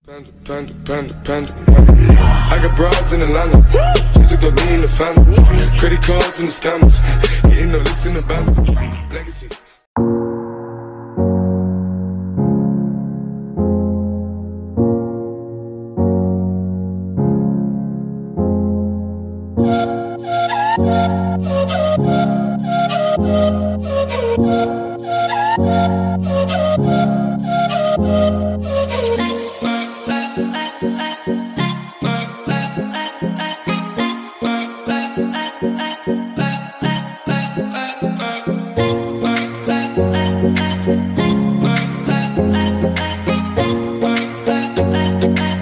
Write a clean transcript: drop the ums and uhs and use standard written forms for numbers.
Panda. I got broads in Atlanta. Just took the lean in the family. Credit cards and the scammers. Getting no licks in the band. Legacies. I